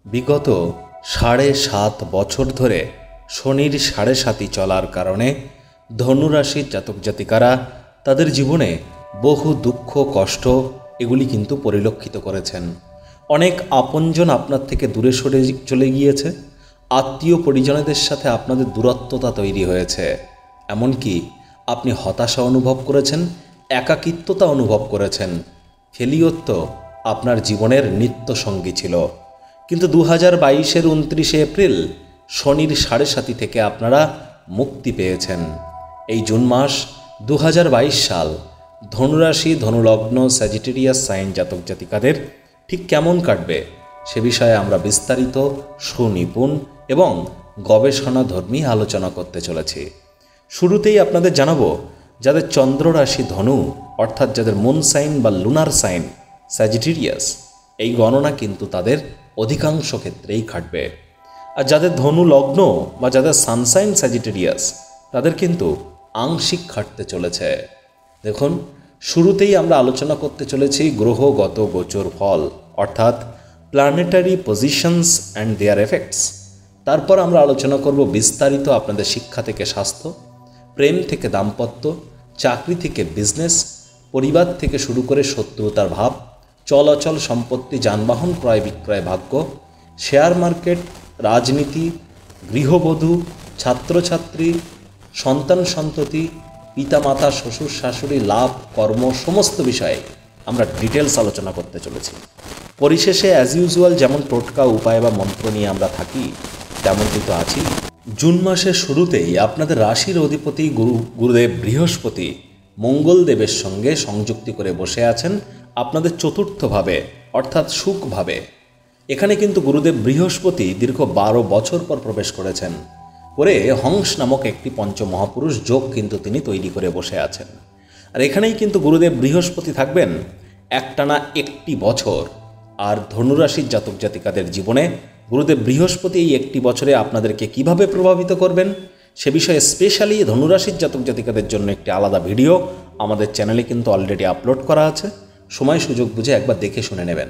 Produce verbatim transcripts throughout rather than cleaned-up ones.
বিগত সাড়ে সাত বছর ধরে শনির সাড়ে সাতি চলার কারণে ধনুরাশির জাতক জাতিকারা তাদের জীবনে বহু দুঃখ কষ্ট এগুলি কিন্তু পরিলক্ষিত করেছেন। অনেক আপনজন আপনার থেকে দূরে সরে চলে গিয়েছে, আত্মীয় পরিজনদের সাথে আপনাদের দূরত্বতা তৈরি হয়েছে, এমনকি আপনি হতাশা অনুভব করেছেন, একাকিত্বতা অনুভব করেছেন। ফেলিওর তো আপনার জীবনের নিত্য সঙ্গী ছিল, কিন্তু দু হাজার বাইশের উনত্রিশে এপ্রিল শনির সাড়ে সাতি থেকে আপনারা মুক্তি পেয়েছেন। এই জুন মাস দু হাজার বাইশ সাল ধনুরাশি ধনুলগ্ন স্যাজিটেরিয়াস সাইন জাতক জাতিকাদের ঠিক কেমন কাটবে সে বিষয়ে আমরা বিস্তারিত সুনিপুণ এবং গবেষণাধর্মী আলোচনা করতে চলেছি। শুরুতেই আপনাদের জানাবো যাদের চন্দ্র রাশি ধনু অর্থাৎ যাদের মুন সাইন বা লুনার সাইন স্যাজিটেরিয়াস, এই গণনা কিন্তু তাদের অধিকাংশ ক্ষেত্রেই খাটবে। আর যাদের ধনু লগ্ন বা যাদের সানসাইন স্যাজিটেরিয়াস তাদের কিন্তু আংশিক খাটতে চলেছে। দেখুন, শুরুতেই আমরা আলোচনা করতে চলেছি গ্রহগত গোচর ফল অর্থাৎ planetary positions and their effects. তারপর আমরা আলোচনা করব বিস্তারিত আপনাদের শিক্ষা থেকে স্বাস্থ্য, প্রেম থেকে দাম্পত্য, চাকরি থেকে বিজনেস, পরিবার থেকে শুরু করে শত্রুতার ভাব, চলাচল সম্পত্তি, যানবাহন ক্রয় বিক্রয় ভাগ্য, শেয়ার মার্কেট, রাজনীতি, গৃহবধূ, ছাত্রছাত্রী, সন্তান সন্ততি, পিতামাতা, শ্বশুর শাশুড়ি, লাভ, কর্ম, সমস্ত বিষয়ে আমরা ডিটেলস আলোচনা করতে চলেছি। পরিশেষে অ্যাজ ইউজুয়াল যেমন টোটকা উপায় বা মন্ত্র নিয়ে আমরা থাকি তেমনটি তো আছি। জুন মাসের শুরুতেই আপনাদের রাশির অধিপতি গুরু গুরুদেব বৃহস্পতি মঙ্গলদেবের সঙ্গে সংযুক্তি করে বসে আছেন আপনাদের চতুর্থভাবে অর্থাৎ সুখভাবে। এখানে কিন্তু গুরুদেব বৃহস্পতি দীর্ঘ বারো বছর পর প্রবেশ করেছেন করে হংস নামক একটি পঞ্চমহাপুরুষ যোগ কিন্তু তিনি তৈরি করে বসে আছেন। আর এখানেই কিন্তু গুরুদেব বৃহস্পতি থাকবেন একটানা একটি বছর। আর ধনুরাশির জাতক জাতিকাদের জীবনে গুরুদেব বৃহস্পতি এই একটি বছরে আপনাদেরকে কিভাবে প্রভাবিত করবেন সে বিষয়ে স্পেশালি ধনুরাশির জাতক জাতিকাদের জন্য একটি আলাদা ভিডিও আমাদের চ্যানেলে কিন্তু অলরেডি আপলোড করা আছে, সময় সুযোগ বুঝে একবার দেখে শুনে নেবেন।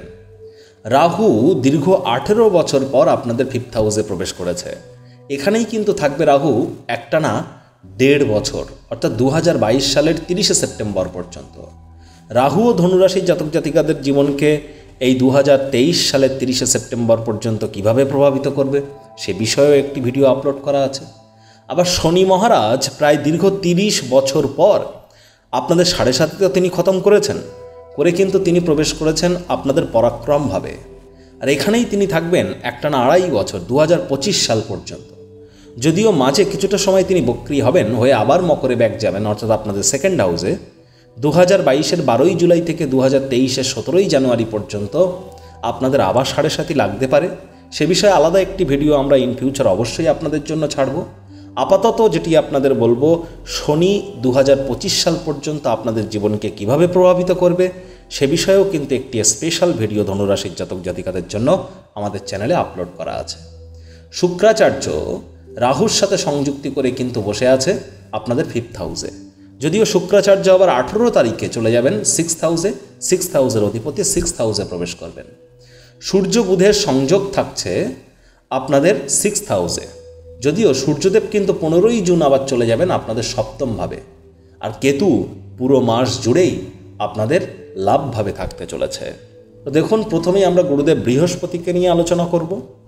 রাহু দীর্ঘ আঠেরো বছর পর আপনাদের ফিফথ হাউসে প্রবেশ করেছে। এখানেই কিন্তু থাকবে রাহু একটানা দেড় বছর অর্থাৎ দু হাজার বাইশ সালের তিরিশে সেপ্টেম্বর পর্যন্ত। রাহু ও ধনুরাশির জাতক জাতিকাদের জীবনকে এই দু হাজার তেইশ সালের তিরিশে সেপ্টেম্বর পর্যন্ত কিভাবে প্রভাবিত করবে সে বিষয়েও একটি ভিডিও আপলোড করা আছে। আবার শনি মহারাজ প্রায় দীর্ঘ তিরিশ বছর পর আপনাদের সাড়ে সাতিতে তিনি খতম করেছেন করে কিন্তু তিনি প্রবেশ করেছেন আপনাদের পরাক্রমভাবে। আর এখানেই তিনি থাকবেন একটানা আড়াই বছর দু হাজার পঁচিশ সাল পর্যন্ত। যদিও মাঝে কিছুটা সময় তিনি বক্রী হবেন, হয়ে আবার মকরে ব্যাক যাবেন অর্থাৎ আপনাদের সেকেন্ড হাউসে দু হাজার বাইশের বারোই জুলাই থেকে দু হাজার তেইশের সতেরোই জানুয়ারি পর্যন্ত আপনাদের আবার সাড়ে সাতি লাগতে পারে। সে বিষয়ে আলাদা একটি ভিডিও আমরা ইন ফিউচার অবশ্যই আপনাদের জন্য ছাড়ব। আপাতত যেটি আপনাদের বলবো, শনি দু হাজার পঁচিশ সাল পর্যন্ত আপনাদের জীবনকে কিভাবে প্রভাবিত করবে সে বিষয়েও কিন্তু একটি স্পেশাল ভিডিও ধনুরাশির জাতক জাতিকাদের জন্য আমাদের চ্যানেলে আপলোড করা আছে। শুক্রাচার্য রাহুর সাথে সংযুক্তি করে কিন্তু বসে আছে আপনাদের ফিফথ হাউসে। যদিও শুক্রাচার্য আবার আঠেরো তারিখে চলে যাবেন সিক্সথ হাউসে, সিক্সথ হাউসের অধিপতি সিক্সথ হাউসে প্রবেশ করবেন। সূর্য বুধের সংযোগ থাকছে আপনাদের সিক্সথ হাউসে, যদিও সূর্যদেব কিন্তু পনেরোই জুন আবার চলে যাবেন আপনাদের সপ্তমভাবে। আর কেতু পুরো মাস জুড়েই আপনাদের লাভভাবে থাকতে চলেছে। তো দেখুন, প্রথমেই আমরা গুরুদেব বৃহস্পতিকে নিয়ে আলোচনা করব,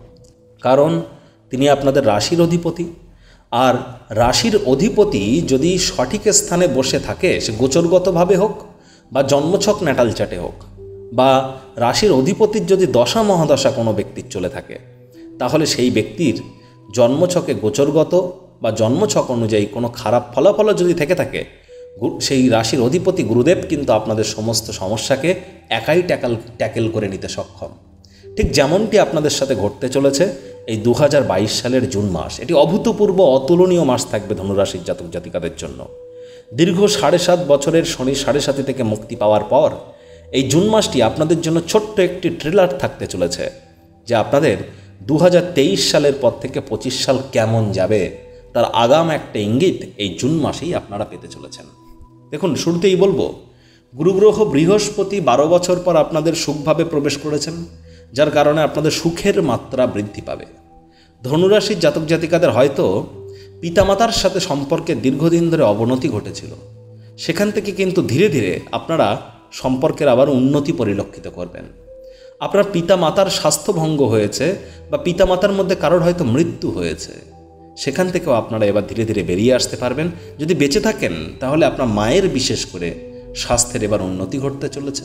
কারণ তিনি আপনাদের রাশির অধিপতি। আর রাশির অধিপতি যদি সঠিক স্থানে বসে থাকে, সে গোচরগতভাবে হোক বা জন্মছক ন্যাটাল চার্টে হোক, বা রাশির অধিপতির যদি দশা মহাদশা কোনো ব্যক্তির চলে থাকে, তাহলে সেই ব্যক্তির জন্মছকে গোচরগত বা জন্মছক অনুযায়ী কোনো খারাপ ফলাফল যদি থেকে থাকে, সেই রাশির অধিপতি গুরুদেব কিন্তু আপনাদের সমস্ত সমস্যাকে একাই ট্যাকল ট্যাকেল করে নিতে সক্ষম। ঠিক যেমনটি আপনাদের সাথে ঘটতে চলেছে এই দু হাজার বাইশ সালের জুন মাস। এটি অভূতপূর্ব অতুলনীয় মাস থাকবে ধনুরাশির জাতক জাতিকাদের জন্য। দীর্ঘ সাড়ে সাত বছরের শনি সাড়ে সাতি থেকে মুক্তি পাওয়ার পর এই জুন মাসটি আপনাদের জন্য ছোট্ট একটি ট্রেলার থাকতে চলেছে, যে আপনাদের দু হাজার তেইশ সালের পর থেকে পঁচিশ সাল কেমন যাবে তার আগাম একটা ইঙ্গিত এই জুন মাসেই আপনারা পেতে চলেছেন। দেখুন, শুরুতেই বলবো, গুরুগ্রহ বৃহস্পতি বারো বছর পর আপনাদের সুখভাবে প্রবেশ করেছেন। যার কারণে আপনাদের সুখের মাত্রা বৃদ্ধি পাবে। ধনুরাশির জাতক জাতিকাদের হয়তো পিতামাতার সাথে সম্পর্কে দীর্ঘদিন ধরে অবনতি ঘটেছিল, সেখান থেকে কিন্তু ধীরে ধীরে আপনারা সম্পর্কের আবার উন্নতি পরিলক্ষিত করবেন। আপনার পিতামাতার স্বাস্থ্যভঙ্গ হয়েছে বা পিতামাতার মধ্যে কারোর হয়তো মৃত্যু হয়েছে, সেখান থেকেও আপনারা এবার ধীরে ধীরে বেরিয়ে আসতে পারবেন। যদি বেঁচে থাকেন তাহলে আপনার মায়ের বিশেষ করে স্বাস্থ্যের এবার উন্নতি ঘটতে চলেছে।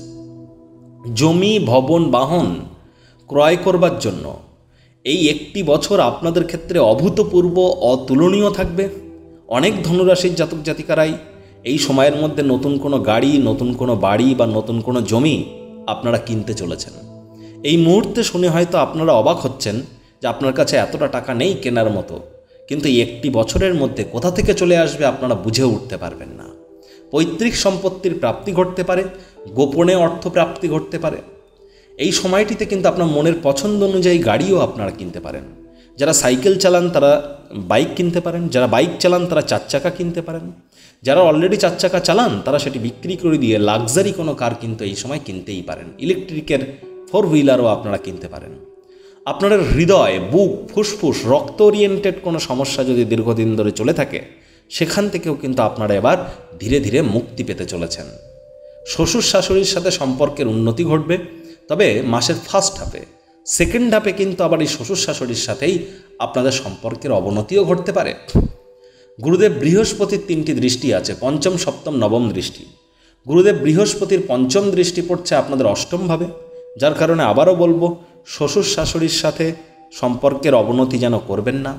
জমি, ভবন, বাহন ক্রয় করবার জন্য এই একটি বছর আপনাদের ক্ষেত্রে অভূতপূর্ব, অতুলনীয় থাকবে। অনেক ধনুরাশির জাতক জাতিকারাই এই সময়ের মধ্যে নতুন কোনো গাড়ি, নতুন কোনো বাড়ি বা নতুন কোনো জমি আপনারা কিনতে চলেছেন। এই মুহূর্তে শুনে হয়তো আপনারা অবাক হচ্ছেন যে আপনার কাছে এতটা টাকা নেই কেনার মতো, কিন্তু এই একটি বছরের মধ্যে কোথা থেকে চলে আসবে আপনারা বুঝে উঠতে পারবেন না। পৈতৃক সম্পত্তির প্রাপ্তি ঘটতে পারে, গোপনে অর্থ প্রাপ্তি ঘটতে পারে। এই সময়টিতে কিন্তু আপনার মনের পছন্দ অনুযায়ী গাড়িও আপনারা কিনতে পারেন। যারা সাইকেল চালান তারা বাইক কিনতে পারেন, যারা বাইক চালান তারা চার চাকা কিনতে পারেন, যারা অলরেডি চার চাকা চালান তারা সেটি বিক্রি করে দিয়ে লাক্সারি কোনো কার কিন্তু এই সময় কিনতেই পারেন। ইলেকট্রিকের ফোর হুইলারও আপনারা কিনতে পারেন। আপনার হৃদয়, বুক, ফুসফুস, রক্ত ওরিয়েন্টেড কোনো সমস্যা যদি দীর্ঘদিন ধরে চলে থাকে, সেখান থেকেও কিন্তু আপনারা এবার ধীরে ধীরে মুক্তি পেতে চলেছেন। শ্বশুর শাশুড়ির সাথে সম্পর্কের উন্নতি ঘটবে, তবে মাসের ফার্স্ট হাফে। সেকেন্ড হাফে কিন্তু আবার এই শ্বশুর শাশুড়ির সাথেই আপনাদের সম্পর্কের অবনতিও ঘটতে পারে। গুরুদেব বৃহস্পতির তিনটি দৃষ্টি আছে, পঞ্চম, সপ্তম, নবম দৃষ্টি। গুরুদেব বৃহস্পতির পঞ্চম দৃষ্টি পড়ছে আপনাদের অষ্টমভাবে, যার কারণে আবারও বলবো শ্বশুর শাশুড়ির সাথে সম্পর্কের অবনতি যেন করবেন না।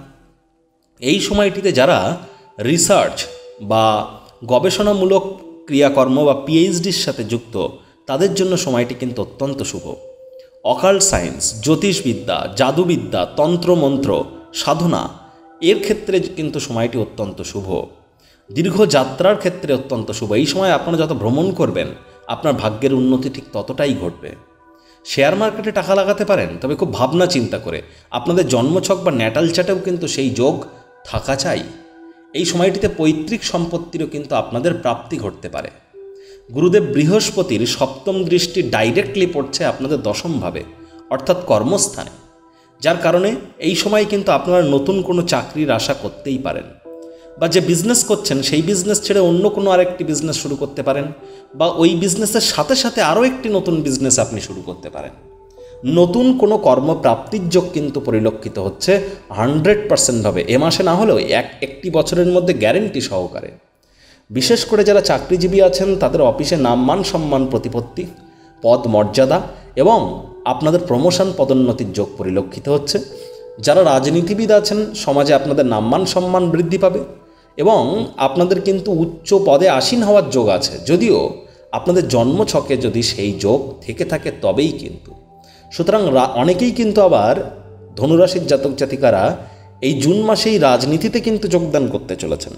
এই সময়টিতে যারা রিসার্চ বা গবেষণামূলক ক্রিয়াকর্ম বা পিএইচডির সাথে যুক্ত, তাদের জন্য সময়টি কিন্তু অত্যন্ত শুভ। অকাল্ট সায়েন্স, জ্যোতিষবিদ্যা, জাদুবিদ্যা, তন্ত্রমন্ত্র, সাধনা, এর ক্ষেত্রে কিন্তু সময়টি অত্যন্ত শুভ। দীর্ঘ যাত্রার ক্ষেত্রে অত্যন্ত শুভ। এই সময় আপনারা যত ভ্রমণ করবেন আপনার ভাগ্যের উন্নতি ঠিক ততটাই ঘটবে। শেয়ার মার্কেটে টাকা লাগাতে পারেন, তবে খুব ভাবনা চিন্তা করে। আপনাদের জন্মছক বা ন্যাটাল চার্টেও কিন্তু সেই যোগ থাকা চাই। এই সময়টিতে পৈতৃক সম্পত্তিরও কিন্তু আপনাদের প্রাপ্তি ঘটতে পারে। গুরুদেব বৃহস্পতির সপ্তম দৃষ্টি ডাইরেক্টলি পড়ছে আপনাদের দশমভাবে, অর্থাৎ কর্মস্থানে, যার কারণে এই সময় কিন্তু আপনারা নতুন কোনো চাকরির আশা করতেই পারেন, বা যে বিজনেস করছেন সেই বিজনেস ছেড়ে অন্য কোনো আরেকটি বিজনেস শুরু করতে পারেন, বা ওই বিজনেসের সাথে সাথে আরও একটি নতুন বিজনেস আপনি শুরু করতে পারেন। নতুন কোনো কর্মপ্রাপ্তির যোগ কিন্তু পরিলক্ষিত হচ্ছে হান্ড্রেড পার্সেন্টভাবে, এ মাসে না হলেও এক একটি বছরের মধ্যে গ্যারেন্টি সহকারে। বিশেষ করে যারা চাকরিজীবী আছেন তাদের অফিসে নামমান, সম্মান, প্রতিপত্তি, পদ মর্যাদা এবং আপনাদের প্রমোশন, পদোন্নতির যোগ পরিলক্ষিত হচ্ছে। যারা রাজনীতিবিদ আছেন সমাজে আপনাদের নামমান সম্মান বৃদ্ধি পাবে এবং আপনাদের কিন্তু উচ্চ পদে আসীন হওয়ার যোগ আছে, যদিও আপনাদের জন্মছকে যদি সেই যোগ থেকে থাকে তবেই কিন্তু। সুতরাং অনেকেই কিন্তু আবার ধনুরাশির জাতক জাতিকারা এই জুন মাসেই রাজনীতিতে কিন্তু যোগদান করতে চলেছেন,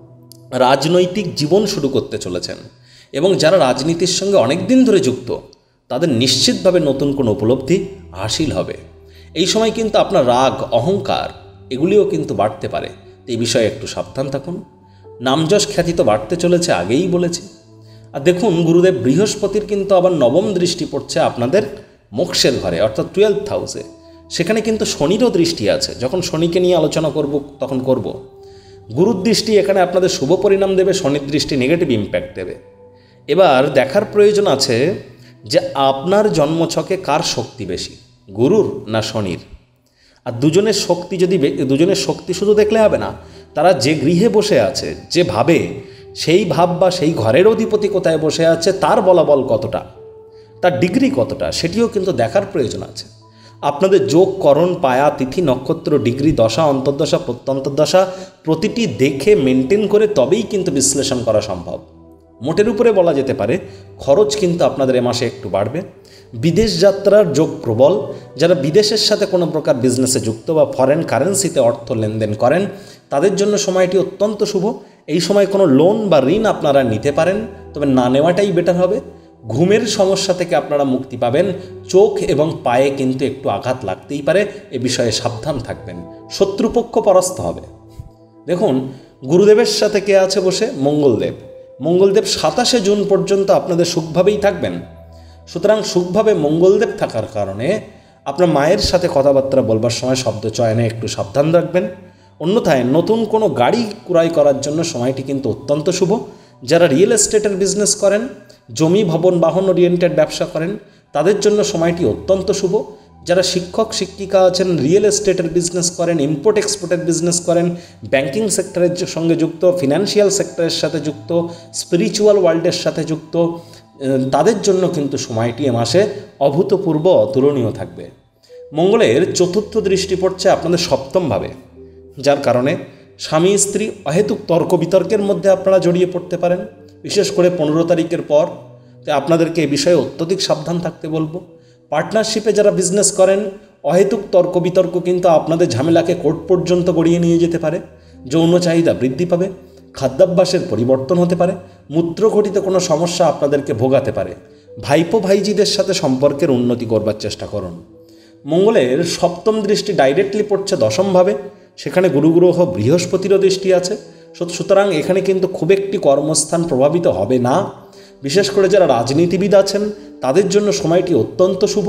রাজনৈতিক জীবন শুরু করতে চলেছেন। এবং যারা রাজনীতির সঙ্গে অনেক দিন ধরে যুক্ত তাদের নিশ্চিতভাবে নতুন কোনো উপলব্ধি হাসিল হবে। এই সময় কিন্তু আপনার রাগ, অহংকার এগুলিও কিন্তু বাড়তে পারে, এই বিষয়ে একটু সাবধান থাকুন। নামযশ খ্যাতি তো বাড়তে চলেছে, আগেই বলেছি। আর দেখুন গুরুদেব বৃহস্পতির কিন্তু আবার নবম দৃষ্টি পড়ছে আপনাদের মোক্ষের ঘরে, অর্থাৎ টুয়েলথ হাউসে। সেখানে কিন্তু শনিরও দৃষ্টি আছে, যখন শনিকে নিয়ে আলোচনা করব তখন করব। গুরুর দৃষ্টি এখানে আপনাদের শুভ পরিণাম দেবে, শনির দৃষ্টি নেগেটিভ ইম্প্যাক্ট দেবে। এবার দেখার প্রয়োজন আছে যে আপনার জন্মছকে কার শক্তি বেশি, গুরুর না শনির। আর দুজনের শক্তি যদি দুজনের শক্তি শুধু দেখলে হবে না, তারা যে গৃহে বসে আছে, যে ভাবে, সেই ভাব বা সেই ঘরের অধিপতি কোথায় বসে আছে, তার বলাবল কতটা, তার ডিগ্রি কতটা, সেটিও কিন্তু দেখার প্রয়োজন আছে। আপনাদের যোগ, করণ, পায়া, তিথি, নক্ষত্র, ডিগ্রি, দশা, অন্তর্দশা, প্রত্যন্তর্দশা প্রতিটি দেখে মেনটেন করে তবেই কিন্তু বিশ্লেষণ করা সম্ভব। মোটের উপরে বলা যেতে পারে খরচ কিন্তু আপনাদের এ মাসে একটু বাড়বে। বিদেশ যাত্রার যোগ প্রবল। যারা বিদেশের সাথে কোনো প্রকার বিজনেসে যুক্ত বা ফরেন কারেন্সিতে অর্থ লেনদেন করেন তাদের জন্য সময়টি অত্যন্ত শুভ। এই সময় কোনো লোন বা ঋণ আপনারা নিতে পারেন, তবে না নেওয়াটাই বেটার হবে। ঘুমের সমস্যা থেকে আপনারা মুক্তি পাবেন। চোখ এবং পায়ে কিন্তু একটু আঘাত লাগতেই পারে, এ বিষয়ে সাবধান থাকবেন। শত্রুপক্ষ পরাস্ত হবে। দেখুন গুরুদেবের সাথে কে আছে বসে, মঙ্গলদেব। মঙ্গলদেব সাতাশে জুন পর্যন্ত আপনাদের সুখভাবেই থাকবেন। সুতরাং সুখভাবে মঙ্গলদেব থাকার কারণে আপনার মায়ের সাথে কথাবার্তা বলবার সময় শব্দ চয়নে একটু সাবধান রাখবেন। অন্যথায় নতুন কোনো গাড়ি ক্রয় করার জন্য সময়টি কিন্তু অত্যন্ত শুভ। যারা রিয়েল এস্টেটের বিজনেস করেন, জমি ভবন বাহন ওরিয়েন্টেড ব্যবসা করেন, তাদের জন্য সময়টি অত্যন্ত শুভ। যারা শিক্ষক শিক্ষিকা আছেন, রিয়েল এস্টেটের বিজনেস করেন, ইম্পোর্ট এক্সপোর্টের বিজনেস করেন, ব্যাংকিং সেক্টরের সঙ্গে যুক্ত, ফিনান্সিয়াল সেক্টরের সাথে যুক্ত, স্পিরিচুয়াল ওয়ার্ল্ডের সাথে যুক্ত, তাদের জন্য কিন্তু সময়টি এ মাসে অভূতপূর্ব অতুলনীয় থাকবে। মঙ্গলের চতুর্থ দৃষ্টি পড়ছে আপনাদের সপ্তমভাবে, যার কারণে স্বামী স্ত্রী অহেতুক তর্ক বিতর্কের মধ্যে আপনারা জড়িয়ে পড়তে পারেন। বিশেষ করে পনেরো তারিখের পর আপনাদেরকে এ বিষয়ে অত্যধিক সাবধান থাকতে বলবো। পার্টনারশিপে যারা বিজনেস করেন, অহেতুক তর্ক বিতর্ক কিন্তু আপনাদের ঝামেলাকে কোর্ট পর্যন্ত গড়িয়ে নিয়ে যেতে পারে। যৌন চাহিদা বৃদ্ধি পাবে, খাদ্যাভ্যাসের পরিবর্তন হতে পারে, মূত্রঘটিত কোনো সমস্যা আপনাদেরকে ভোগাতে পারে। ভাইপো ভাইজিদের সাথে সম্পর্কের উন্নতি করবার চেষ্টা করুন। মঙ্গলের সপ্তম দৃষ্টি ডাইরেক্টলি পড়ছে দশমভাবে, সেখানে গুরু গ্রহ বৃহস্পতিরও দৃষ্টি আছে। সুতরাং এখানে কিন্তু খুব একটি কর্মস্থান প্রভাবিত হবে না। বিশেষ করে যারা রাজনীতিবিদ আছেন, তাদের জন্য সময়টি অত্যন্ত শুভ।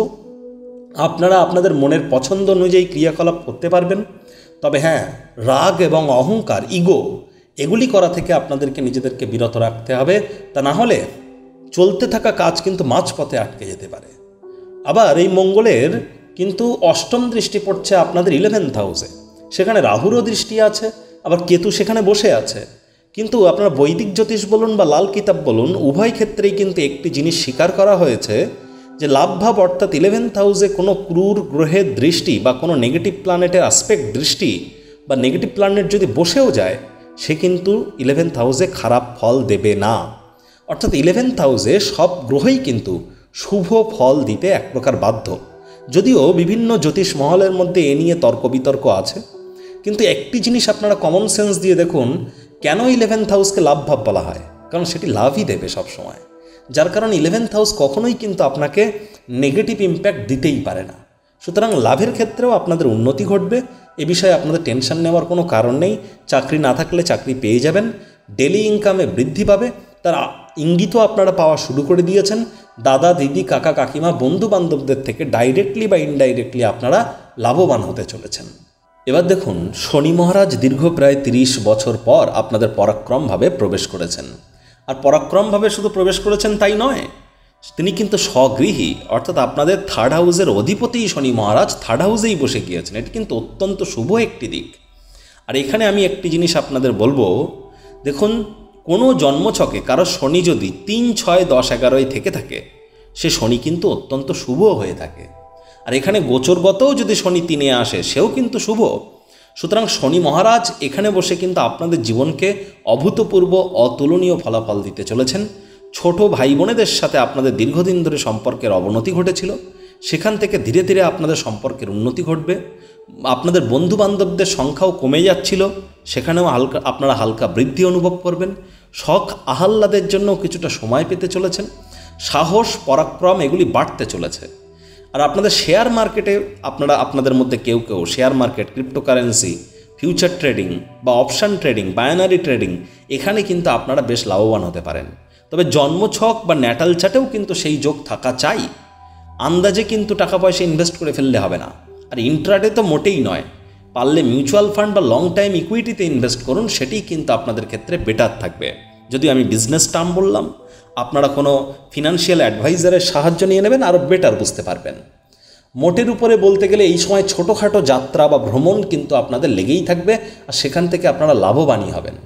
আপনারা আপনাদের মনের পছন্দ অনুযায়ী ক্রিয়াকলাপ করতে পারবেন। তবে হ্যাঁ, রাগ এবং অহংকার, ইগো, এগুলি করা থেকে আপনাদেরকে নিজেদেরকে বিরত রাখতে হবে। তা না হলে চলতে থাকা কাজ কিন্তু মাঝপথে আটকে যেতে পারে। আবার এই মঙ্গলের কিন্তু অষ্টম দৃষ্টি পড়ছে আপনাদের ইলেভেন্থ হাউসে, সেখানে রাহুরও দৃষ্টি আছে, আবার কেতু সেখানে বসে আছে। কিন্তু আপনারা বৈদিক জ্যোতিষ বলুন বা লাল কিতাব বলুন, উভয় ক্ষেত্রেই কিন্তু একটি জিনিস স্বীকার করা হয়েছে যে লাভভাব অর্থাৎ ইলেভেন্থ হাউসে কোনো ক্রূর গ্রহের দৃষ্টি বা কোনো নেগেটিভ প্ল্যানেটের আসপেক্ট দৃষ্টি বা নেগেটিভ প্ল্যানেট যদি বসেও যায়, সে কিন্তু ইলেভেন্থ হাউসে খারাপ ফল দেবে না। অর্থাৎ ইলেভেন্থ হাউসে সব গ্রহই কিন্তু শুভ ফল দিতে এক প্রকার বাধ্য। যদিও বিভিন্ন জ্যোতিষ মহলের মধ্যে এ নিয়ে তর্ক বিতর্ক আছে, কিন্তু একটি জিনিস আপনারা কমন সেন্স দিয়ে দেখুন, কেন ইলেভেন্থ হাউসকে লাভভাব বলা হয়? কারণ সেটি লাভই দেবে সবসময়। যার কারণে ইলেভেন্থ হাউস কখনোই কিন্তু আপনাকে নেগেটিভ ইম্প্যাক্ট দিতেই পারে না। সুতরাং লাভের ক্ষেত্রেও আপনাদের উন্নতি ঘটবে, এ বিষয়ে আপনাদের টেনশন নেওয়ার কোনো কারণ নেই। চাকরি না থাকলে চাকরি পেয়ে যাবেন, ডেলি ইনকামে বৃদ্ধি পাবে, তার ইঙ্গিতও আপনারা পাওয়া শুরু করে দিয়েছেন। দাদা দিদি কাকা কাকিমা বন্ধু বান্ধবদের থেকে ডাইরেক্টলি বা ইনডাইরেক্টলি আপনারা লাভবান হতে চলেছেন। এবার দেখুন, শনি মহারাজ দীর্ঘ প্রায় তিরিশ বছর পর আপনাদের পরাক্রমভাবে প্রবেশ করেছেন। আর পরাক্রমভাবে শুধু প্রবেশ করেছেন তাই নয়, তিনি কিন্তু স্বগৃহী অর্থাৎ আপনাদের থার্ড হাউসের অধিপতি শনি মহারাজ থার্ড হাউসেই বসে গিয়েছেন। এটি কিন্তু অত্যন্ত শুভ একটি দিক। আর এখানে আমি একটি জিনিস আপনাদের বলবো, দেখুন কোনো জন্মছকে কারো শনি যদি তিন ছয় দশ এগারোয় থেকে থাকে, সে শনি কিন্তু অত্যন্ত শুভ হয়ে থাকে। আর এখানে গোচরগতও যদি শনি তিনে আসে, সেও কিন্তু শুভ। সুতরাং শনি মহারাজ এখানে বসে কিন্তু আপনাদের জীবনকে অভূতপূর্ব অতুলনীয় ফলাফল দিতে চলেছেন। ছোট ভাই বোনেদের সাথে আপনাদের দীর্ঘদিন ধরে সম্পর্কের অবনতি ঘটেছিল, সেখান থেকে ধীরে ধীরে আপনাদের সম্পর্কের উন্নতি ঘটবে। আপনাদের বন্ধু বান্ধবদের সংখ্যাও কমে যাচ্ছিল, সেখানেও হালকা আপনারা হালকা বৃদ্ধি অনুভব করবেন। শখ আহ্লাদের জন্য কিছুটা সময় পেতে চলেছেন। সাহস পরাক্রম এগুলি বাড়তে চলেছে। আর আপনাদের শেয়ার মার্কেটে আপনারা আপনাদের মধ্যে কেউ কেউ share market, cryptocurrency, future trading বা অপশান ট্রেডিং, বায়ানারি ট্রেডিং, এখানে কিন্তু আপনারা বেশ লাভবান হতে পারেন। তবে জন্মছক বা ন্যাটাল চার্টেও কিন্তু সেই যোগ থাকা চাই। আন্দাজে কিন্তু টাকা পয়সা ইনভেস্ট করে ফেললে হবে না। আর ইন্ট্রাডে তো মোটেই নয়, পারলে মিউচুয়াল ফান্ড বা লং টাইম ইকুইটিতে ইনভেস্ট করুন, সেটাই কিন্তু আপনাদের ক্ষেত্রে বেটার থাকবে। যদি আমি বিজনেস টার্ম বললাম, আপনারা কোনো ফিনান্সিয়াল অ্যাডভাইজারের সাহায্য নিয়ে নেবেন, আরও বেটার বুঝতে পারবেন। মোটের উপরে বলতে গেলে এই সময় ছোটোখাটো যাত্রা বা ভ্রমণ কিন্তু আপনাদের লেগেই থাকবে, আর সেখান থেকে আপনারা লাভবানই হবেন।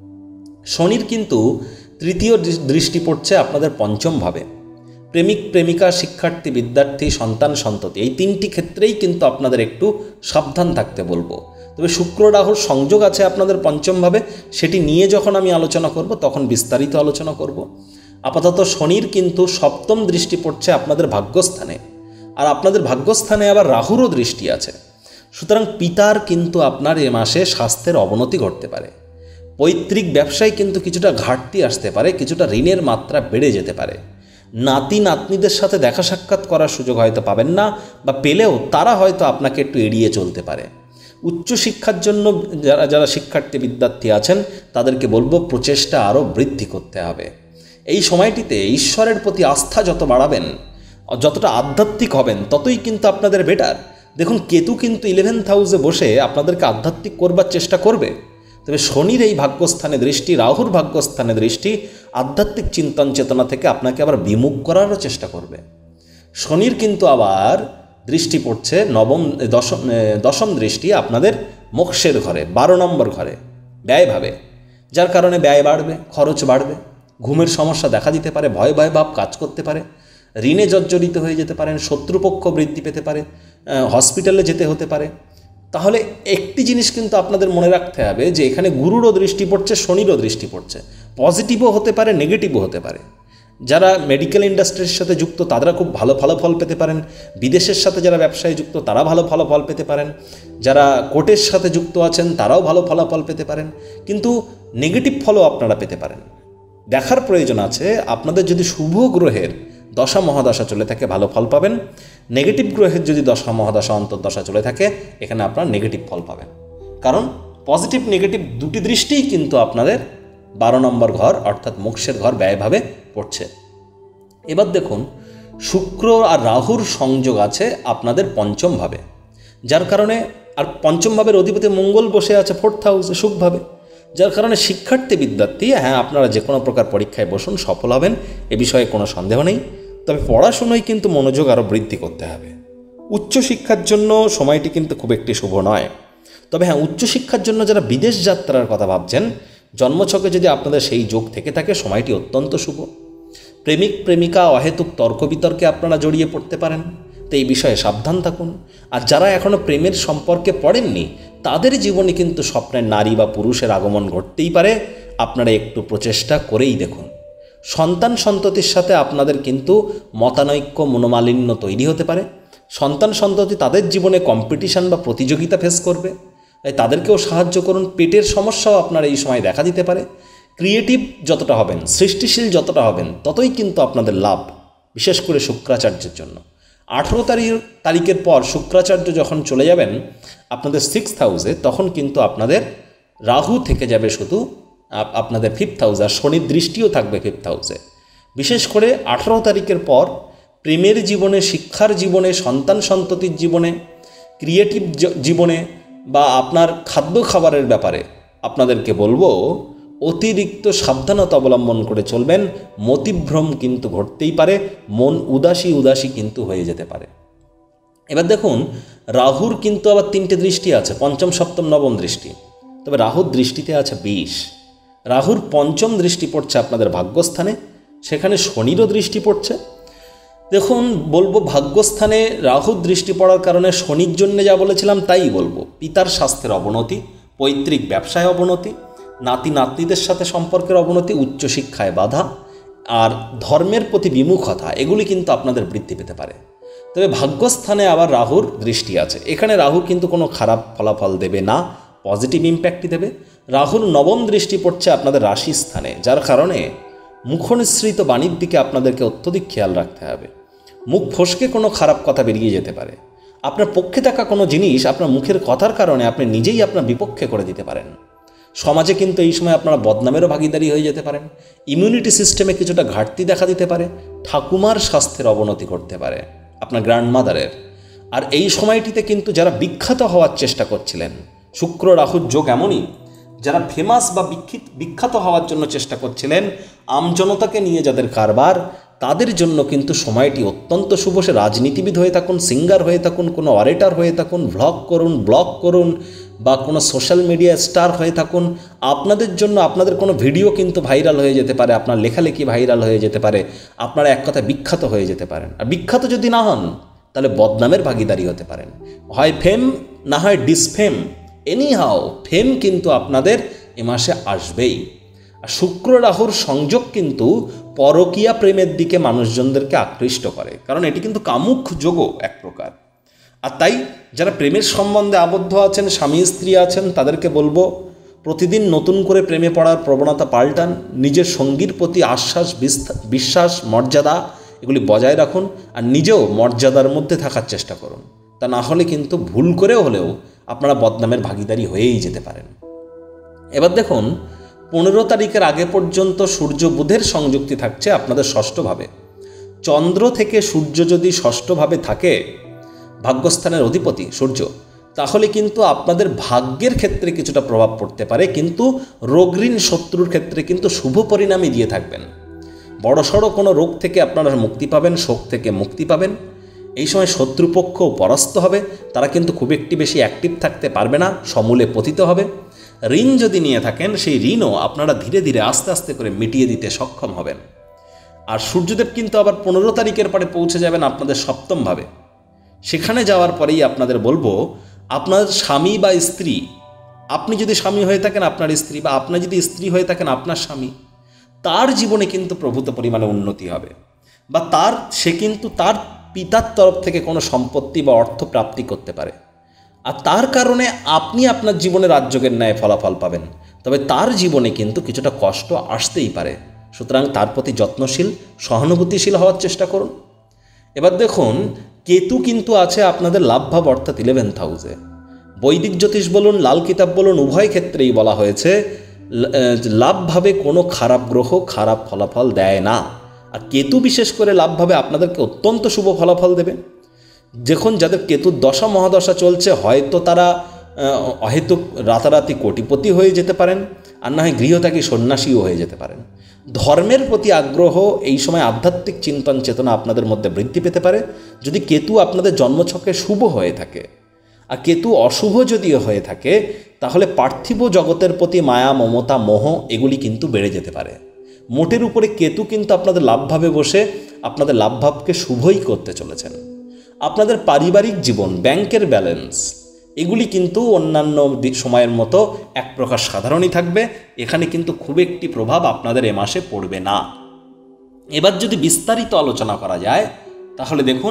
শনির কিন্তু তৃতীয় দৃষ্টি পড়ছে আপনাদের পঞ্চমভাবে। প্রেমিক প্রেমিকা, শিক্ষার্থী বিদ্যার্থী, সন্তান সন্ততি, এই তিনটি ক্ষেত্রেই কিন্তু আপনাদের একটু সাবধান থাকতে বলবো। তবে শুক্র রাহুর সংযোগ আছে আপনাদের পঞ্চমভাবে, সেটি নিয়ে যখন আমি আলোচনা করব তখন বিস্তারিত আলোচনা করব। আপাতত শনির কিন্তু সপ্তম দৃষ্টি পড়ছে আপনাদের ভাগ্যস্থানে, আর আপনাদের ভাগ্যস্থানে আবার রাহুরও দৃষ্টি আছে। সুতরাং পিতার কিন্তু আপনার এ মাসে স্বাস্থ্যের অবনতি ঘটতে পারে। পৈতৃক ব্যবসায় কিন্তু কিছুটা ঘাটতি আসতে পারে, কিছুটা ঋণের মাত্রা বেড়ে যেতে পারে। নাতি নাতনিদের সাথে দেখা সাক্ষাৎ করার সুযোগ হয়তো পাবেন না, বা পেলেও তারা হয়তো আপনাকে একটু এড়িয়ে চলতে পারে। উচ্চশিক্ষার জন্য যারা যারা শিক্ষার্থী বিদ্যার্থী আছেন, তাদেরকে বলবো প্রচেষ্টা আরও বৃদ্ধি করতে হবে। এই সময়টিতে ঈশ্বরের প্রতি আস্থা যত বাড়াবেন, যতটা আধ্যাত্মিক হবেন ততই কিন্তু আপনাদের বেটার। দেখুন কেতু কিন্তু ইলেভেন্থ হাউসে বসে আপনাদেরকে আধ্যাত্মিক করবার চেষ্টা করবে, তবে শনির এই ভাগ্যস্থানে দৃষ্টি, রাহুর ভাগ্যস্থানে দৃষ্টি আধ্যাত্মিক চিন্তন চেতনা থেকে আপনাকে আবার বিমুখ করারও চেষ্টা করবে। শনির কিন্তু আবার দৃষ্টি পড়ছে নবম দশম দশম দৃষ্টি আপনাদের মোক্ষের ঘরে, বারো নম্বর ঘরে ব্যয়ভাবে, যার কারণে ব্যয় বাড়বে, খরচ বাড়বে, ঘুমের সমস্যা দেখা দিতে পারে, ভয় ভয় ভাব কাজ করতে পারে, ঋণে জর্জরিত হয়ে যেতে পারেন, শত্রুপক্ষ বৃদ্ধি পেতে পারে, হসপিটালে যেতে হতে পারে। তাহলে একটি জিনিস কিন্তু আপনাদের মনে রাখতে হবে যে এখানে গুরুরও দৃষ্টি পড়ছে, শনিরও দৃষ্টি পড়ছে। পজিটিভও হতে পারে, নেগেটিভও হতে পারে। যারা মেডিকেল ইন্ডাস্ট্রির সাথে যুক্ত তারা খুব ভালো ফলাফল পেতে পারেন, বিদেশের সাথে যারা ব্যবসায় যুক্ত তারা ভালো ফলাফল পেতে পারেন, যারা কোর্টের সাথে যুক্ত আছেন তারাও ভালো ফলাফল পেতে পারেন, কিন্তু নেগেটিভ ফলও আপনারা পেতে পারেন। দেখার প্রয়োজন আছে, আপনাদের যদি শুভ গ্রহের দশা মহাদশা চলে থাকে ভালো ফল পাবেন, নেগেটিভ গ্রহের যদি দশা মহাদশা অন্তর্দশা চলে থাকে এখানে আপনারা নেগেটিভ ফল পাবেন। কারণ পজিটিভ নেগেটিভ দুটি দৃষ্টিই কিন্তু আপনাদের বারো নম্বর ঘর অর্থাৎ মোক্ষের ঘর ব্যয়ভাবে পড়ছে। এবার দেখুন শুক্র আর রাহুর সংযোগ আছে আপনাদের পঞ্চম ভাবে, যার কারণে আর পঞ্চম ভাবের অধিপতি মঙ্গল বসে আছে ফোর্থ হাউসে সুখভাবে, যার কারণে শিক্ষার্থী বিদ্যার্থী হ্যাঁ আপনারা যে কোনো প্রকার পরীক্ষায় বসুন, সফল হবেন, এ বিষয়ে কোনো সন্দেহ নেই। তবে পড়াশুনোয় কিন্তু মনোযোগ আরও বৃদ্ধি করতে হবে। উচ্চশিক্ষার জন্য সময়টি কিন্তু খুব একটি শুভ নয়। তবে হ্যাঁ উচ্চশিক্ষার জন্য যারা বিদেশ যাত্রার কথা ভাবছেন, জন্মছকে যদি আপনাদের সেই যোগ থেকে থাকে সময়টি অত্যন্ত শুভ। প্রেমিক প্রেমিকা অহেতুক তর্ক বিতর্কে আপনারা জড়িয়ে পড়তে পারেন, তো এই বিষয়ে সাবধান থাকুন। আর যারা এখনও প্রেমের সম্পর্কে পড়েননি তাদের জীবনে কিন্তু স্বপ্নের নারী বা পুরুষের আগমন ঘটতেই পারে, আপনারা একটু প্রচেষ্টা করেই দেখুন। সন্তান সন্ততির সাথে আপনাদের কিন্তু মতানৈক্য মনোমালিন্য তৈরি হতে পারে। সন্তান সন্ততি তাদের জীবনে কম্পিটিশন বা প্রতিযোগিতা ফেস করবে, তাই তাদেরকেও সাহায্য করুন। পেটের সমস্যাও আপনার এই সময় দেখা দিতে পারে। ক্রিয়েটিভ যতটা হবেন, সৃষ্টিশীল যতটা হবেন ততই কিন্তু আপনাদের লাভ, বিশেষ করে শুক্রাচার্যের জন্য। আঠেরো তারিখ তারিখের পর শুক্রাচার্য যখন চলে যাবেন আপনাদের সিক্সথ হাউসে, তখন কিন্তু আপনাদের রাহু থেকে যাবে শুধু আপনাদের ফিফথ হাউসে, আর শনির দৃষ্টিও থাকবে ফিফথ হাউসে। বিশেষ করে আঠেরো তারিখের পর প্রেমের জীবনে, শিক্ষার জীবনে, সন্তান সন্ততির জীবনে, ক্রিয়েটিভ জীবনে বা আপনার খাদ্য খাবারের ব্যাপারে আপনাদেরকে বলবো অতিরিক্ত সাবধানতা অবলম্বন করে চলবেন। মতিভ্রম কিন্তু ঘটতেই পারে, মন উদাসী উদাসী কিন্তু হয়ে যেতে পারে। এবার দেখুন রাহুর কিন্তু আবার তিনটে দৃষ্টি আছে, পঞ্চম সপ্তম নবম দৃষ্টি। তবে রাহুর দৃষ্টিতে আছে বিষ। রাহুর পঞ্চম দৃষ্টি পড়ছে আপনাদের ভাগ্যস্থানে, সেখানে শনিরও দৃষ্টি পড়ছে। দেখুন বলবো ভাগ্যস্থানে রাহুর দৃষ্টি পড়ার কারণে শনির জন্য যা বলেছিলাম তাই বলবো। পিতার স্বাস্থ্যের অবনতি, পৈতৃক ব্যবসায় অবনতি, নাতি নাতনিদের সাথে সম্পর্কের অবনতি, উচ্চশিক্ষায় বাধা আর ধর্মের প্রতি বিমুখতা, এগুলি কিন্তু আপনাদের বৃদ্ধি পেতে পারে। তবে ভাগ্যস্থানে আবার রাহুর দৃষ্টি আছে, এখানে রাহু কিন্তু কোনো খারাপ ফলাফল দেবে না, পজিটিভ ইম্প্যাক্টই দেবে। রাহুর নবম দৃষ্টি পড়ছে আপনাদের রাশি স্থানে, যার কারণে মুখনিসৃত বাণীর দিকে আপনাদেরকে অত্যধিক খেয়াল রাখতে হবে। মুখ ফসকে কোনো খারাপ কথা বেরিয়ে যেতে পারে। আপনার পক্ষে থাকা কোনো জিনিস আপনার মুখের কথার কারণে আপনি নিজেই আপনার বিপক্ষে করে দিতে পারেন। সমাজে কিন্তু এই সময় আপনারা বদনামেরও ভাগিদারি হয়ে যেতে পারেন। ইমিউনিটি সিস্টেমে কিছুটা ঘাটতি দেখা দিতে পারে। ঠাকুমার স্বাস্থ্যের অবনতি ঘটতে পারে, আপনার গ্র্যান্ডমাদারের। আর এই সময়টিতে কিন্তু যারা বিখ্যাত হওয়ার চেষ্টা করছিলেন, শুক্র রাহুর যোগ এমনই, যারা ফেমাস বা বিখ্যাত বিখ্যাত হওয়ার জন্য চেষ্টা করছিলেন, আমজনতাকে নিয়ে যাদের কারবার, তাদের জন্য কিন্তু সময়টি অত্যন্ত শুভ। সে রাজনীতিবিদ হয়ে থাকুন, সিঙ্গার হয়ে থাকুন, কোনো অরেটার হয়ে থাকুন, ভ্লগ করুন, ব্লগ করুন বা কোনো সোশ্যাল মিডিয়া স্টার হয়ে থাকুন, আপনাদের জন্য আপনাদের কোনো ভিডিও কিন্তু ভাইরাল হয়ে যেতে পারে, আপনার লেখালেখি ভাইরাল হয়ে যেতে পারে, আপনারা এক কথায় বিখ্যাত হয়ে যেতে পারেন। আর বিখ্যাত যদি না হন তাহলে বদনামের ভাগিদারি হতে পারেন, হয় ফেম না হয় ডিসফেম। এনি হাও ফেম কিন্তু আপনাদের এ মাসে আসবেই। আর শুক্র রাহুর সংযোগ কিন্তু পরকীয়া প্রেমের দিকে মানুষজনদেরকে আকৃষ্ট করে, কারণ এটি কিন্তু কামুক যোগও এক প্রকার। আর তাই যারা প্রেমের সম্বন্ধে আবদ্ধ আছেন, স্বামী স্ত্রী আছেন, তাদেরকে বলবো প্রতিদিন নতুন করে প্রেমে পড়ার প্রবণতা পাল্টান। নিজের সঙ্গীর প্রতি আশ্বাস, বিশ্বাস, মর্যাদা এগুলি বজায় রাখুন, আর নিজেও মর্যাদার মধ্যে থাকার চেষ্টা করুন। তা না হলে কিন্তু ভুল করেও হলেও আপনারা বদনামের ভাগিদারি হয়েই যেতে পারেন। এবার দেখুন পনেরো তারিখের আগে পর্যন্ত সূর্য বুধের সংযুক্তি থাকছে আপনাদের ষষ্ঠভাবে। চন্দ্র থেকে সূর্য যদি ষষ্ঠভাবে থাকে, ভাগ্যস্থানের অধিপতি সূর্য, তাহলে কিন্তু আপনাদের ভাগ্যের ক্ষেত্রে কিছুটা প্রভাব পড়তে পারে, কিন্তু রোগঋণ শত্রুর ক্ষেত্রে কিন্তু শুভ পরিণামই দিয়ে থাকবেন। বড়সড় কোনো রোগ থেকে আপনারা মুক্তি পাবেন, শোক থেকে মুক্তি পাবেন। এই সময় শত্রুপক্ষ পরাস্ত হবে, তারা কিন্তু খুব একটি বেশি অ্যাক্টিভ থাকতে পারবে না, সমূলে পতিত হবে। ঋণ যদি নিয়ে থাকেন, সেই ঋণও আপনারা ধীরে ধীরে আস্তে আস্তে করে মিটিয়ে দিতে সক্ষম হবেন। আর সূর্যদেব কিন্তু আবার পনেরো তারিখের পরে পৌঁছে যাবেন আপনাদের সপ্তমভাবে। সেখানে যাওয়ার পরেই আপনাদের বলবো, আপনার স্বামী বা স্ত্রী, আপনি যদি স্বামী হয়ে থাকেন আপনার স্ত্রী, বা আপনার যদি স্ত্রী হয়ে থাকেন আপনার স্বামী, তার জীবনে কিন্তু প্রভূত পরিমাণে উন্নতি হবে, বা তার সে কিন্তু তার পিতার তরফ থেকে কোনো সম্পত্তি বা অর্থ প্রাপ্তি করতে পারে। আর তার কারণে আপনি আপনার জীবনে রাজযোগের ন্যায় ফলাফল পাবেন, তবে তার জীবনে কিন্তু কিছুটা কষ্ট আসতেই পারে। সুতরাং তার প্রতি যত্নশীল, সহানুভূতিশীল হওয়ার চেষ্টা করুন। এবার দেখুন, কেতু কিন্তু আছে আপনাদের লাভভাব অর্থাৎ ইলেভেন্থ হাউসে। বৈদিক জ্যোতিষ বলুন, লাল কিতাব বলুন, উভয় ক্ষেত্রেই বলা হয়েছে লাভভাবে কোনো খারাপ গ্রহ খারাপ ফলাফল দেয় না। আর কেতু বিশেষ করে লাভভাবে আপনাদেরকে অত্যন্ত শুভ ফলাফল দেবে। যখন যাদের কেতুর দশা মহাদশা চলছে, হয়তো তারা অহেতুক রাতারাতি কোটিপতি হয়ে যেতে পারেন, আর না হয় গৃহত্যাগী সন্ন্যাসীও হয়ে যেতে পারেন। ধর্মের প্রতি আগ্রহ, এই সময় আধ্যাত্মিক চিন্তন চেতনা আপনাদের মধ্যে বৃদ্ধি পেতে পারে যদি কেতু আপনাদের জন্মছকে শুভ হয়ে থাকে। আর কেতু অশুভ যদিও হয়ে থাকে, তাহলে পার্থিব জগতের প্রতি মায়া, মমতা, মোহ এগুলি কিন্তু বেড়ে যেতে পারে। মোটের উপরে কেতু কিন্তু আপনাদের লাভভাবে বসে আপনাদের লাভভাবকে শুভই করতে চলেছেন। আপনাদের পারিবারিক জীবন, ব্যাংকের ব্যালেন্স, এগুলি কিন্তু অন্যান্য সময়ের মতো এক প্রকার সাধারণই থাকবে। এখানে কিন্তু খুব একটি প্রভাব আপনাদের এ মাসে পড়বে না। এবার যদি বিস্তারিত আলোচনা করা যায়, তাহলে দেখুন,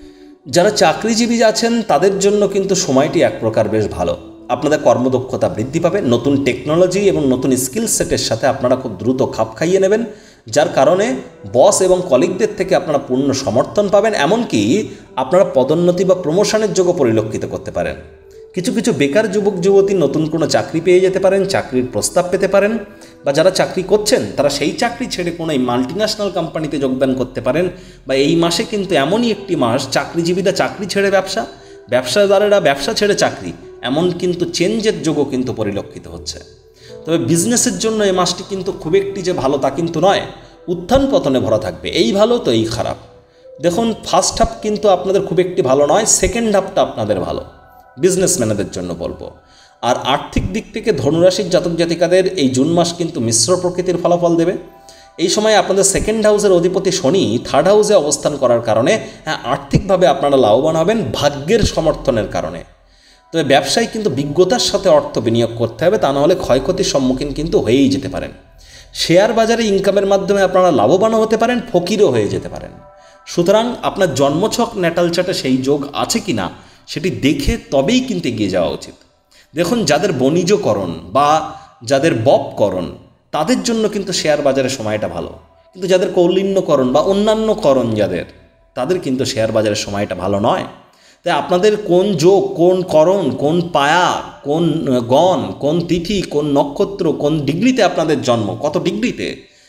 যারা চাকরিজীবী আছেন তাদের জন্য কিন্তু সময়টি এক প্রকার বেশ ভালো। আপনাদের কর্মদক্ষতা বৃদ্ধি পাবে, নতুন টেকনোলজি এবং নতুন স্কিল সেটের সাথে আপনারা খুব দ্রুত খাপ খাইয়ে নেবেন, যার কারণে বস এবং কলিগদের থেকে আপনারা পূর্ণ সমর্থন পাবেন। এমনকি আপনারা পদোন্নতি বা প্রমোশনের যোগ্য পরিলক্ষিত করতে পারেন। কিছু কিছু বেকার যুবক যুবতী নতুন কোনো চাকরি পেয়ে যেতে পারেন, চাকরির প্রস্তাব পেতে পারেন, বা যারা চাকরি করছেন তারা সেই চাকরি ছেড়ে কোনো এই মাল্টিন্যাশনাল কোম্পানিতে যোগদান করতে পারেন। বা এই মাসে কিন্তু এমনই একটি মাস, চাকরিজীবীরা চাকরি ছেড়ে ব্যবসা, ব্যবসাদারেরা ব্যবসা ছেড়ে চাকরি, এমন কিন্তু চেঞ্জের যোগও কিন্তু পরিলক্ষিত হচ্ছে। তবে বিজনেসের জন্য এই মাসটি কিন্তু খুব একটি যে ভালো তা কিন্তু নয়, উত্থান পতনে ভরা থাকবে। এই ভালো তো এই খারাপ। দেখুন, ফার্স্ট হাফ কিন্তু আপনাদের খুব একটি ভালো নয়, সেকেন্ড হাফটা আপনাদের ভালো, বিজনেসম্যানদের জন্য বলবো। আর আর্থিক দিক থেকে ধনুরাশির জাতক জাতিকাদের এই জুন মাস কিন্তু মিশ্র প্রকৃতির ফলাফল দেবে। এই সময় আপনাদের সেকেন্ড হাউসের অধিপতি শনি থার্ড হাউসে অবস্থান করার কারণে হ্যাঁ আর্থিকভাবে আপনারা লাভবান হবেন ভাগ্যের সমর্থনের কারণে। তবে ব্যবসায় কিন্তু বিজ্ঞতার সাথে অর্থ বিনিয়োগ করতে হবে, তা নাহলে ক্ষয়ক্ষতির সম্মুখীন কিন্তু হয়েই যেতে পারেন। শেয়ার বাজারে ইনকামের মাধ্যমে আপনারা লাভবানও হতে পারেন, ফকিরও হয়ে যেতে পারেন। সুতরাং আপনার জন্মছক ন্যাটাল চার্টে সেই যোগ আছে কি না সেটি দেখে তবেই কিন্তু এগিয়ে যাওয়া উচিত। দেখুন, যাদের বণিজকরণ বা যাদের বপকরণ তাদের জন্য কিন্তু শেয়ার বাজারের সময়টা ভালো, কিন্তু যাদের কৌলিন্যকরণ বা অন্যান্য করণ যাদের, তাদের কিন্তু শেয়ার বাজারের সময়টা ভালো নয়। তাই আপনাদের কোন যোগ, কোন করণ, কোন পায়া, কোন গণ, কোন তিথি, কোন নক্ষত্র, কোন ডিগ্রিতে আপনাদের জন্ম, কত ডিগ্রিতে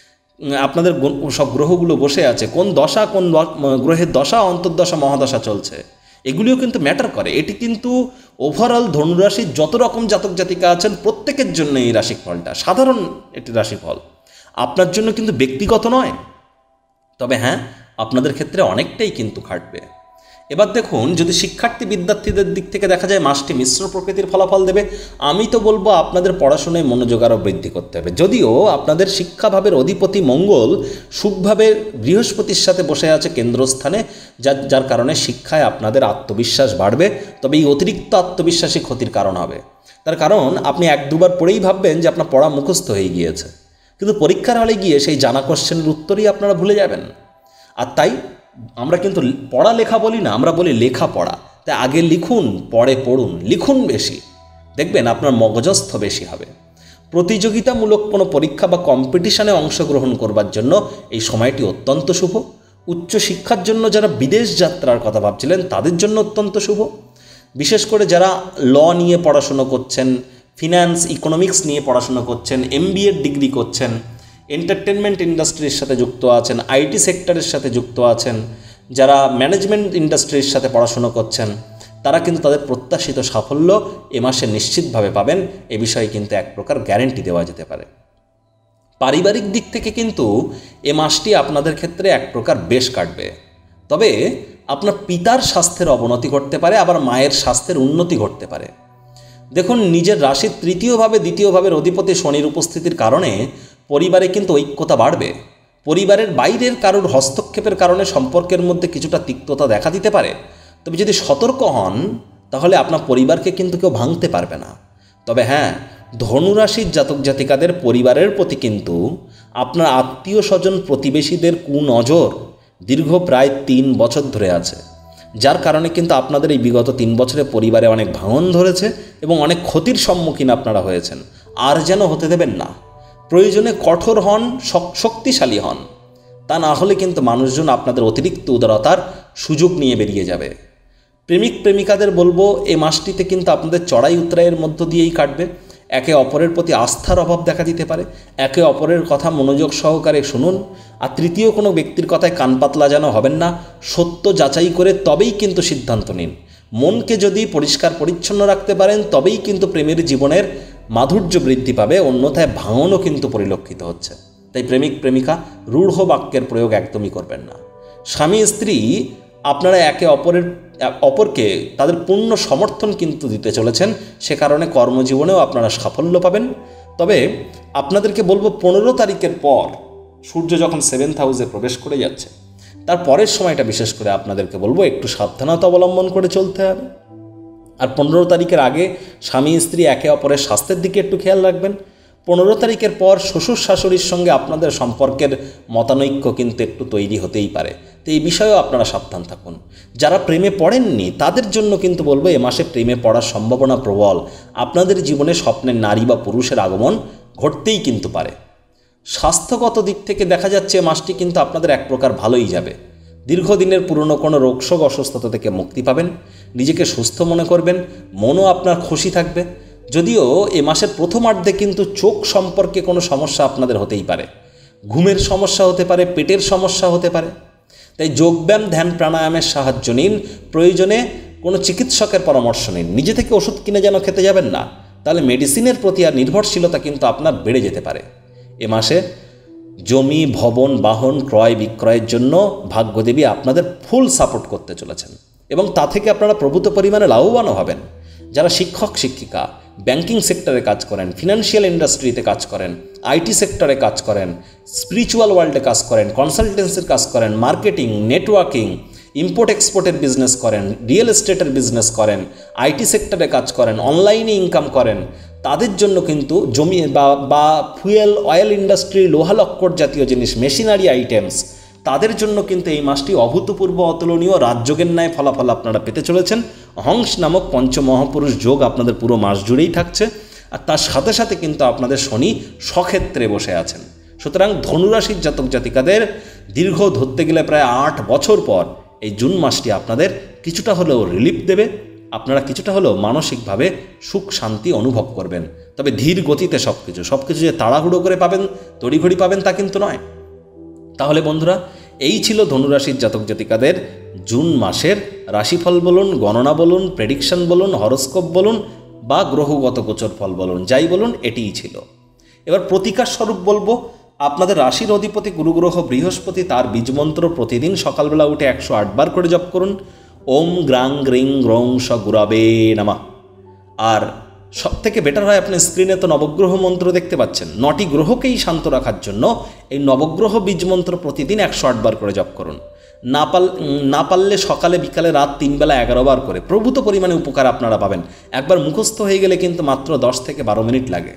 আপনাদের সব গ্রহগুলো বসে আছে, কোন দশা, কোন গ্রহের দশা, অন্তর্দশা, মহাদশা চলছে, এগুলিও কিন্তু ম্যাটার করে। এটি কিন্তু ওভারঅল ধনুরাশির যত রকম জাতক জাতিকা আছেন প্রত্যেকের জন্য এই রাশিফলটা সাধারণ একটি রাশিফল, আপনার জন্য কিন্তু ব্যক্তিগত নয়। তবে হ্যাঁ, আপনাদের ক্ষেত্রে অনেকটাই কিন্তু খাটবে। এবার দেখুন, যদি শিক্ষার্থী বিদ্যার্থীদের দিক থেকে দেখা যায় মাসটি মিশ্র প্রকৃতির ফলাফল দেবে। আমি তো বলবো আপনাদের পড়াশোনায় মনোযোগ আরও বৃদ্ধি করতে হবে। যদিও আপনাদের শিক্ষাভাবের অধিপতি মঙ্গল সুখভাবে বৃহস্পতির সাথে বসে আছে কেন্দ্রস্থানে, যার যার কারণে শিক্ষায় আপনাদের আত্মবিশ্বাস বাড়বে। তবে এই অতিরিক্ত আত্মবিশ্বাসী ক্ষতির কারণ হবে। তার কারণ আপনি এক দুবার পড়েই ভাববেন যে আপনার পড়া মুখস্থ হয়ে গিয়েছে, কিন্তু পরীক্ষার হলে গিয়ে সেই জানা কোশ্চেনের উত্তরই আপনারা ভুলে যাবেন। আর তাই আমরা কিন্তু পড়া লেখা বলি না, আমরা বলি লেখা পড়া। তাই আগে লিখুন, পরে পড়ুন, লিখুন বেশি, দেখবেন আপনার মগজস্থ বেশি হবে। প্রতিযোগিতামূলক কোনো পরীক্ষা বা কম্পিটিশনে অংশগ্রহণ করবার জন্য এই সময়টি অত্যন্ত শুভ। উচ্চশিক্ষার জন্য যারা বিদেশ যাত্রার কথা ভাবছিলেন তাদের জন্য অত্যন্ত শুভ। বিশেষ করে যারা ল নিয়ে পড়াশুনো করছেন, ফিন্যান্স, ইকোনমিক্স নিয়ে পড়াশুনো করছেন, এমবিএর ডিগ্রি করছেন, এন্টারটেনমেন্ট ইন্ডাস্ট্রির সাথে যুক্ত আছেন, আইটি সেক্টরের সাথে যুক্ত আছেন, যারা ম্যানেজমেন্ট ইন্ডাস্ট্রির সাথে পড়াশুনো করছেন, তারা কিন্তু তাদের প্রত্যাশিত সাফল্য এ মাসে নিশ্চিতভাবে পাবেন। এ বিষয়ে কিন্তু এক প্রকার গ্যারেন্টি দেওয়া যেতে পারে। পারিবারিক দিক থেকে কিন্তু এ মাসটি আপনাদের ক্ষেত্রে এক প্রকার বেশ কাটবে, তবে আপনার পিতার স্বাস্থ্যের অবনতি ঘটতে পারে, আবার মায়ের স্বাস্থ্যের উন্নতি ঘটতে পারে। দেখুন, নিজের রাশির তৃতীয়ভাবে দ্বিতীয়ভাবের অধিপতি শনির উপস্থিতির কারণে পরিবারে কিন্তু ঐক্যতা বাড়বে। পরিবারের বাইরের কারোর হস্তক্ষেপের কারণে সম্পর্কের মধ্যে কিছুটা তিক্ততা দেখা দিতে পারে, তবে যদি সতর্ক হন তাহলে আপনার পরিবারকে কিন্তু কেউ ভাঙতে পারবে না। তবে হ্যাঁ, ধনুরাশির জাতক জাতিকাদের পরিবারের প্রতি কিন্তু আপনার আত্মীয় স্বজন প্রতিবেশীদের কুনজর দীর্ঘ প্রায় তিন বছর ধরে আছে, যার কারণে কিন্তু আপনাদের এই বিগত তিন বছরে পরিবারে অনেক ভাঙন ধরেছে এবং অনেক ক্ষতির সম্মুখীন আপনারা হয়েছেন। আর যেন হতে দেবেন না। প্রয়োজনে কঠোর হন, শক্তিশালী হন, তা না হলে কিন্তু মানুষজন আপনাদের অতিরিক্ত উদারতার সুযোগ নিয়ে বেরিয়ে যাবে। প্রেমিক প্রেমিকাদের বলবো, এ মাসটিতে কিন্তু আপনাদের চড়াই উতরাইয়ের মধ্য দিয়েই কাটবে। একে অপরের প্রতি আস্থার অভাব দেখা দিতে পারে, একে অপরের কথা মনোযোগ সহকারে শুনুন। আর তৃতীয় কোনো ব্যক্তির কথায় কান পাতলা যেন হবেন না, সত্য যাচাই করে তবেই কিন্তু সিদ্ধান্ত নিন। মনকে যদি পরিষ্কার পরিচ্ছন্ন রাখতে পারেন তবেই কিন্তু প্রেমের জীবনের মাধুর্য বৃদ্ধি পাবে, অন্যথায় ভাঙনও কিন্তু পরিলক্ষিত হচ্ছে। তাই প্রেমিক প্রেমিকা রূঢ় বাক্যের প্রয়োগ একদমই করবেন না। স্বামী স্ত্রী আপনারা একে অপরের অপরকে তাদের পূর্ণ সমর্থন কিন্তু দিতে চলেছেন, সে কারণে কর্মজীবনেও আপনারা সাফল্য পাবেন। তবে আপনাদেরকে বলবো, পনেরো তারিখের পর সূর্য যখন সেভেন্থ হাউসে প্রবেশ করে যাচ্ছে, তার পরের সময়টা বিশেষ করে আপনাদেরকে বলবো একটু সাবধানতা অবলম্বন করে চলতে হবে। আর পনেরো তারিখের আগে স্বামী স্ত্রী একে অপরের স্বাস্থ্যের দিকে একটু খেয়াল রাখবেন। পনেরো তারিখের পর শ্বশুর শাশুড়ির সঙ্গে আপনাদের সম্পর্কের মতানৈক্য কিন্তু একটু তৈরি হতেই পারে, তো এই বিষয়েও আপনারা সাবধান থাকুন। যারা প্রেমে পড়েননি তাদের জন্য কিন্তু বলবো, এ মাসে প্রেমে পড়ার সম্ভাবনা প্রবল। আপনাদের জীবনে স্বপ্নের নারী বা পুরুষের আগমন ঘটতেই কিন্তু পারে। স্বাস্থ্যগত দিক থেকে দেখা যাচ্ছে এ মাসটি কিন্তু আপনাদের এক প্রকার ভালোই যাবে। দীর্ঘদিনের পুরনো কোনো রোগশোক অসুস্থতা থেকে মুক্তি পাবেন, নিজেকে সুস্থ মনে করবেন, মনও আপনার খুশি থাকবে। যদিও এ মাসের প্রথমার্ধে কিন্তু চোখ সম্পর্কে কোনো সমস্যা আপনাদের হতেই পারে, ঘুমের সমস্যা হতে পারে, পেটের সমস্যা হতে পারে। তাই যোগব্যায়াম, ধ্যান, প্রাণায়ামের সাহায্য নিন, প্রয়োজনে কোনো চিকিৎসকের পরামর্শ নিন। নিজে থেকে ওষুধ কিনে যেন খেতে যাবেন না, তাহলে মেডিসিনের প্রতি আর নির্ভরশীলতা কিন্তু আপনার বেড়ে যেতে পারে। এ মাসে জমি, ভবন, বাহন ক্রয় বিক্রয়ের জন্য ভাগ্যদেবী আপনাদের ফুল সাপোর্ট করতে চলেছেন এবং তা থেকে আপনারা প্রভূত পরিমাণে লাভবানও হবেন। যারা শিক্ষক শিক্ষিকা, ব্যাংকিং সেক্টরে কাজ করেন, ফিনান্সিয়াল ইন্ডাস্ট্রিতে কাজ করেন, আইটি সেক্টরে কাজ করেন, স্পিরিচুয়াল ওয়ার্ল্ডে কাজ করেন, কনসালটেন্সির কাজ করেন, মার্কেটিং, নেটওয়ার্কিং, ইম্পোর্ট এক্সপোর্টের বিজনেস করেন, রিয়েল এস্টেটের বিজনেস করেন, আইটি সেক্টরে কাজ করেন, অনলাইনে ইনকাম করেন, তাদের জন্য কিন্তু জমি বা বা ফুয়েল অয়েল ইন্ডাস্ট্রি, লোহা লক্কর জাতীয় জিনিস, মেশিনারি আইটেমস, তাদের জন্য কিন্তু এই মাসটি অভূতপূর্ব অতুলনীয় রাজযোগের ন্যায় ফলাফল আপনারা পেতে চলেছেন। হংস নামক পঞ্চমহাপুরুষ যোগ আপনাদের পুরো মাস জুড়েই থাকছে, আর তার সাথে সাথে কিন্তু আপনাদের শনি স্বক্ষেত্রে বসে আছেন। সুতরাং ধনুরাশির জাতক জাতিকাদের দীর্ঘ ধরতে গেলে প্রায় আট বছর পর এই জুন মাসটি আপনাদের কিছুটা হলেও রিলিফ দেবে। আপনারা কিছুটা হলেও মানসিকভাবে সুখ শান্তি অনুভব করবেন। তবে ধীর গতিতে সব কিছু সব কিছু যে তাড়াহুড়ো করে পাবেন, তড়িঘড়ি পাবেন তা কিন্তু নয়। তাহলে বন্ধুরা, এই ছিল ধনুরাশির জাতক জাতিকাদের জুন মাসের রাশিফল বলুন, গণনা বলুন, প্রেডিকশন বলুন, হরোস্কোপ বলুন বা গ্রহগত গোচর ফল বলুন, যাই বলুন এটিই ছিল। এবার প্রতিকার স্বরূপ বলবো, আপনাদের রাশির অধিপতি গুরুগ্রহ বৃহস্পতি, তার বীজমন্ত্র প্রতিদিন সকালবেলা উঠে একশো আট বার করে জপ করুন। ওম গ্রাং গ্রিং গ্রং স গুরাবে নামা। আর সব থেকে বেটার হয়, আপনি স্ক্রিনে তো নবগ্রহ মন্ত্র দেখতে পাচ্ছেন, নটি গ্রহকেই শান্ত রাখার জন্য এই নবগ্রহ বীজ মন্ত্র প্রতিদিন একশো আট বার করে জপ করুন। না পাল না পারলে সকালে বিকালে রাত তিন বেলা এগারো বার করে প্রভূত পরিমাণে উপকার আপনারা পাবেন। একবার মুখস্থ হয়ে গেলে কিন্তু মাত্র দশ থেকে বারো মিনিট লাগে।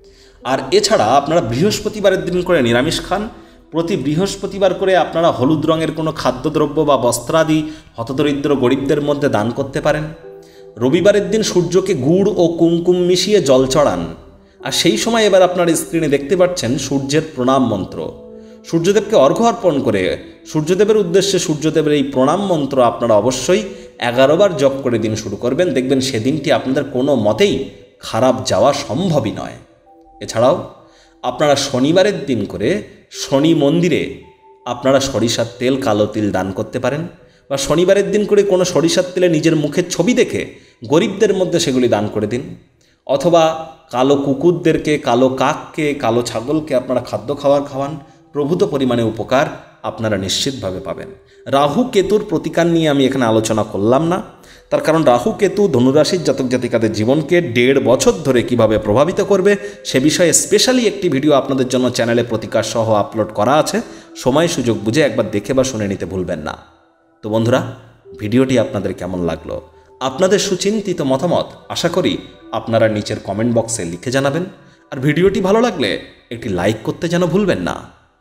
আর এছাড়া আপনারা বৃহস্পতিবারের দিন করে নিরামিষ খান। প্রতি বৃহস্পতিবার করে আপনারা হলুদ রঙের কোনো খাদ্যদ্রব্য বা বস্ত্রাদি হতদরিদ্র গরিবদের মধ্যে দান করতে পারেন। রবিবারের দিন সূর্যকে গুড় ও কুমকুম মিশিয়ে জল চড়ান। আর সেই সময় এবার আপনার স্ক্রিনে দেখতে পাচ্ছেন সূর্যের প্রণাম মন্ত্র। সূর্যদেবকে অর্ঘ্য অর্পণ করে সূর্যদেবের উদ্দেশ্যে সূর্যদেবের এই প্রণাম মন্ত্র আপনারা অবশ্যই এগারো বার জপ করে দিন শুরু করবেন। দেখবেন সেদিনটি আপনাদের কোনো মতেই খারাপ যাওয়া সম্ভবই নয়। এছাড়াও আপনারা শনিবারের দিন করে শনি মন্দিরে আপনারা সরিষার তেল, কালো তিল দান করতে পারেন, বা শনিবারের দিন করে কোনো সরিষার তেলে নিজের মুখের ছবি দেখে গরিবদের মধ্যে সেগুলি দান করে দিন। অথবা কালো কুকুরদেরকে, কালো কাককে, কালো ছাগলকে আপনারা খাদ্য খাবার খাওয়ান, প্রভূত পরিমাণে উপকার আপনারা নিশ্চিতভাবে পাবেন। রাহু কেতুর প্রতিকার নিয়ে আমি এখানে আলোচনা করলাম না, তার কারণ রাহু কেতু ধনুরাশির জাতক জাতিকাদের জীবনকে দেড় বছর ধরে কিভাবে প্রভাবিত করবে সে বিষয়ে স্পেশালি একটি ভিডিও আপনাদের জন্য চ্যানেলে প্রতিকার সহ আপলোড করা আছে। সময় সুযোগ বুঝে একবার দেখে বা শুনে নিতে ভুলবেন না। তো বন্ধুরা, ভিডিওটি আপনাদের কেমন লাগলো? আপনাদের সুচিন্তিত মতামত আশা করি আপনারা নিচের কমেন্ট বক্সে লিখে জানাবেন। আর ভিডিওটি ভালো লাগলে একটি লাইক করতে যেন ভুলবেন না।